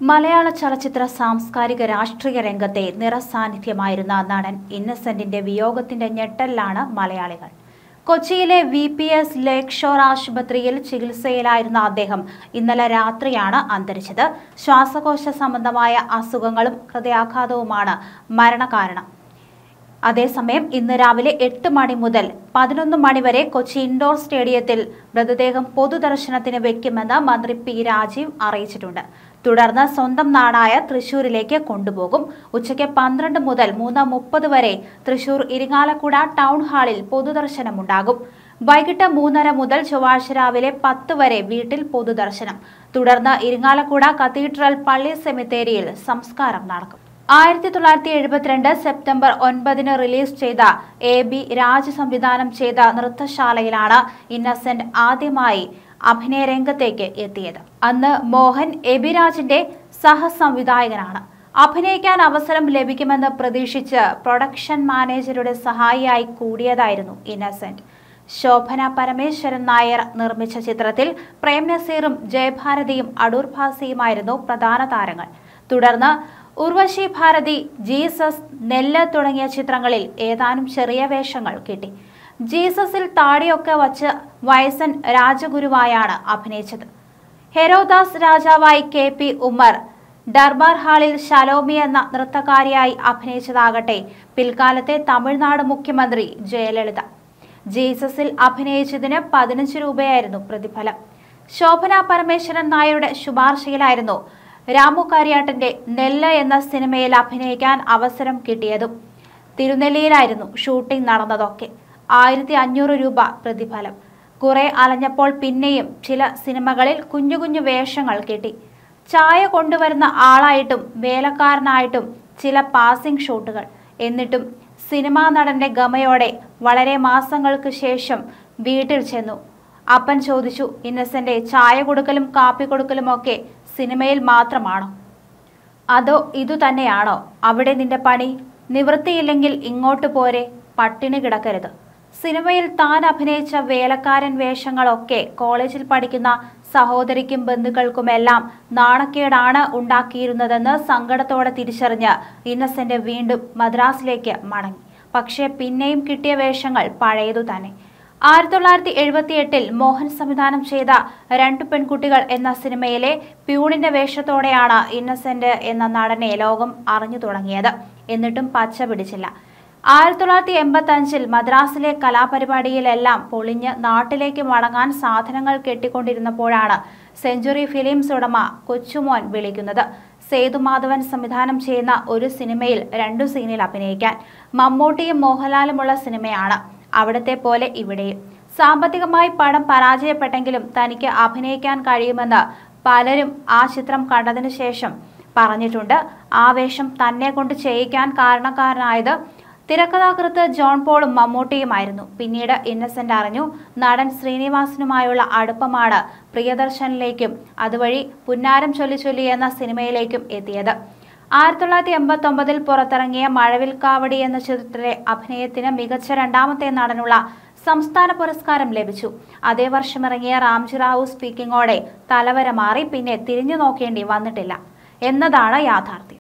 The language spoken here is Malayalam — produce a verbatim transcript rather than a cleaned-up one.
മലയാള ചലച്ചിത്ര സാംസ്കാരിക രാഷ്ട്രീയ രംഗത്തെ നിറസാന്നിധ്യമായിരുന്ന നടൻ ഇന്നസെന്റിന്റെ വിയോഗത്തിന്റെ ഞെട്ടലിലാണ് മലയാളികൾ. കൊച്ചിയിലെ V P S Lakeshore ആശുപത്രിയിൽ ചികിത്സയിലായിരുന്ന അദ്ദേഹം ഇന്നലെ രാത്രിയാണ് അന്തരിച്ചത്. ശ്വാസകോശ സംബന്ധമായ അസുഖങ്ങളും ഹൃദയാഘാതവുമാണ് മരണകാരണം. അതേസമയം ഇന്ന് രാവിലെ എട്ട് മണി മുതൽ പതിനൊന്ന് മണി വരെ കൊച്ചി ഇൻഡോർ സ്റ്റേഡിയത്തിൽ മൃതദേഹം പൊതുദർശനത്തിന് വെക്കുമെന്ന് മന്ത്രി പി രാജീവ് അറിയിച്ചിട്ടുണ്ട്. തുടർന്ന് സ്വന്തം നാടായ തൃശൂരിലേക്ക് കൊണ്ടുപോകും. ഉച്ചയ്ക്ക് പന്ത്രണ്ട് മുതൽ മൂന്ന് മുപ്പത് വരെ തൃശൂർ ഇരിങ്ങാലക്കുട ടൗൺ ഹാളിൽ പൊതുദർശനമുണ്ടാകും. വൈകിട്ട് മൂന്നര മുതൽ ചൊവ്വാഴ്ച രാവിലെ പത്ത് വരെ വീട്ടിൽ പൊതുദർശനം. തുടർന്ന് ഇരിങ്ങാലക്കുട കത്തീഡ്രൽ പള്ളി സെമിത്തേരിയിൽ സംസ്കാരം നടക്കും. ആയിരത്തി തൊള്ളായിരത്തി എഴുപത്തിരണ്ട് സെപ്റ്റംബർ ഒൻപതിന് റിലീസ് ചെയ്ത എ ബി രാജ് സംവിധാനം ചെയ്ത നൃത്തശാലയിലാണ് ഇന്നസെന്റ് ആദ്യമായി അഭിനയ രംഗത്തേക്ക് എത്തിയത്. അന്ന് മോഹൻ എബിരാജിന്റെ സഹസംവിധായകനാണ്. അഭിനയിക്കാൻ അവസരം ലഭിക്കുമെന്ന് പ്രതീക്ഷിച്ച് പ്രൊഡക്ഷൻ മാനേജരുടെ സഹായിയായി കൂടിയതായിരുന്നു ഇന്നസെന്റ്. ശോഭന പരമേശ്വരൻ നായർ നിർമ്മിച്ച ചിത്രത്തിൽ പ്രേം നസീറും ജയഭാരതിയും അടൂർ ഭാസിയുമായിരുന്നു പ്രധാന താരങ്ങൾ. തുടർന്ന് ഉർവശി ഭാരതി, ജീസസ്, നെല്ല് തുടങ്ങിയ ചിത്രങ്ങളിൽ ഏതാനും ചെറിയ വേഷങ്ങൾ കിട്ടി. ജീസസിൽ താടിയൊക്കെ വച്ച് വയസ്സൻ രാജഗുരുവായാണ് അഭിനയിച്ചത്. ഹെരോദാസ് രാജാവായി കെ പി ഉമ്മർ, ദർബാർ ഹാളിൽ ശലോമി എന്ന നൃത്തകാരിയായി അഭിനയിച്ചതാകട്ടെ പിൽക്കാലത്തെ തമിഴ്നാട് മുഖ്യമന്ത്രി ജയലളിത. ജീസസിൽ അഭിനയിച്ചതിന് പതിനഞ്ച് രൂപയായിരുന്നു പ്രതിഫലം. ശോഭന പരമേശ്വരൻ നായരുടെ ശുപാർശയിലായിരുന്നു രാമു കാര്യാട്ടന്റെ നെല്ല് എന്ന സിനിമയിൽ അഭിനയിക്കാൻ അവസരം കിട്ടിയതും. തിരുനെല്ലിയിലായിരുന്നു ഷൂട്ടിംഗ് നടന്നതൊക്കെ. ആയിരത്തി അഞ്ഞൂറ് രൂപ പ്രതിഫലം. കുറെ അലഞ്ഞപ്പോൾ പിന്നെയും ചില സിനിമകളിൽ കുഞ്ഞു കുഞ്ഞു വേഷങ്ങൾ കിട്ടി. ചായ കൊണ്ടുവരുന്ന ആളായിട്ടും വേലക്കാരനായിട്ടും ചില പാസിംഗ് ഷോട്ടുകൾ. എന്നിട്ടും സിനിമാ നടന്റെ ഗമയോടെ വളരെ മാസങ്ങൾക്ക് ശേഷം വീട്ടിൽ ചെന്നു. അപ്പൻ ചോദിച്ചു, ഇന്നസെന്റെ ചായ കൊടുക്കലും കാപ്പി കൊടുക്കലും ഒക്കെ സിനിമയിൽ മാത്രമാണോ? അതോ ഇതു തന്നെയാണോ അവിടെ നിന്റെ പണി? നിവൃത്തിയില്ലെങ്കിൽ ഇങ്ങോട്ട് പോരെ, പട്ടിണി കിടക്കരുത്. സിനിമയിൽ താൻ അഭിനയിച്ച വേലക്കാരൻ വേഷങ്ങളൊക്കെ കോളേജിൽ പഠിക്കുന്ന സഹോദരിക്കും ബന്ധുക്കൾക്കുമെല്ലാം നാണക്കേടാണ് ഉണ്ടാക്കിയിരുന്നതെന്ന് സങ്കടത്തോടെ തിരിച്ചറിഞ്ഞ് ഇന്നസെന്റ് വീണ്ടും മദ്രാസിലേക്ക് മടങ്ങി. പക്ഷേ പിന്നെയും കിട്ടിയ വേഷങ്ങൾ പഴയതു തന്നെ. ആയിരത്തി തൊള്ളായിരത്തി എഴുപത്തി എട്ടിൽ മോഹൻ സംവിധാനം ചെയ്ത രണ്ടു പെൺകുട്ടികൾ എന്ന സിനിമയിലെ പ്യൂണിന്റെ വേഷത്തോടെയാണ് ഇന്നസെന്റ് എന്ന നടനെ ലോകം അറിഞ്ഞു തുടങ്ങിയത്. എന്നിട്ടും പച്ച പിടിച്ചില്ല. ആയിരത്തി തൊള്ളായിരത്തി എൺപത്തി അഞ്ചിൽ മദ്രാസിലെ കലാപരിപാടിയിലെല്ലാം പൊളിഞ്ഞ് നാട്ടിലേക്ക് മടങ്ങാൻ സാധനങ്ങൾ കെട്ടിക്കൊണ്ടിരുന്നപ്പോഴാണ് സെഞ്ചുറി ഫിലിംസ് ഉടമ കൊച്ചുമോൻ വിളിക്കുന്നത്. സേതുമാധവൻ സംവിധാനം ചെയ്യുന്ന ഒരു സിനിമയിൽ രണ്ടു സീനിൽ അഭിനയിക്കാൻ. മമ്മൂട്ടിയും മോഹൻലാലുമുള്ള സിനിമയാണ്. അവിടത്തെ പോലെ ഇവിടെയും സാമ്പത്തികമായി പടം പരാജയപ്പെട്ടെങ്കിലും തനിക്ക് അഭിനയിക്കാൻ കഴിയുമെന്ന് പലരും ആ ചിത്രം കണ്ടതിനു ശേഷം പറഞ്ഞിട്ടുണ്ട്. ആ വേഷം തന്നെ കൊണ്ട് ചെയ്യിക്കാൻ കാരണക്കാരനായത് തിരക്കഥാകൃത്ത് ജോൺ പോളും മമ്മൂട്ടിയുമായിരുന്നു. പിന്നീട് ഇന്നസെന്റ് അറിഞ്ഞു, നടൻ ശ്രീനിവാസനുമായുള്ള അടുപ്പമാണ് പ്രിയദർശനിലേക്കും അതുവഴി പുന്നാരം ചൊല്ലി ചൊല്ലി എന്ന സിനിമയിലേക്കും എത്തിയത്. ആയിരത്തി തൊള്ളായിരത്തി എൺപത്തി ഒമ്പതിൽ പുറത്തിറങ്ങിയ മഴവിൽക്കാവടി എന്ന ചിത്രത്തിലെ അഭിനയത്തിന് മികച്ച രണ്ടാമത്തെ നടനുള്ള സംസ്ഥാന പുരസ്കാരം ലഭിച്ചു. അതേ വർഷമിറങ്ങിയ റാംജി റാവു സ്പീക്കിങ്ങോടെ തലവര മാറി. പിന്നെ തിരിഞ്ഞു നോക്കേണ്ടി വന്നിട്ടില്ല എന്നതാണ് യാഥാർത്ഥ്യം.